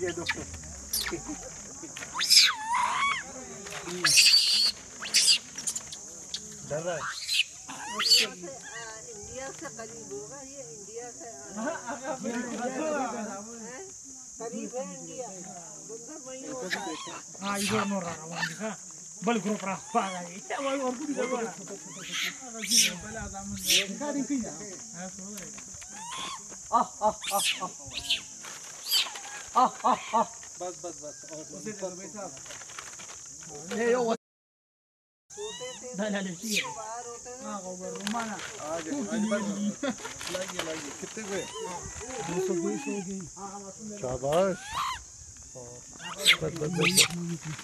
दे दो। डर रहा है। इंडिया से करीब होगा ये, इंडिया से करीब है इंडिया। हाँ इधर नो रहा हूँ देखा बल ग्रुप रहा पागा ये क्या वाला और कुछ नहीं बोला पहले आदम ने देखा दिखी ना हाँ सुनो बस बस बस और उसे तो बैठा ये यो दाल ले सी हाँ गोबर रुमाना आगे लाइए कितने हुए 220 हो गई शाबाश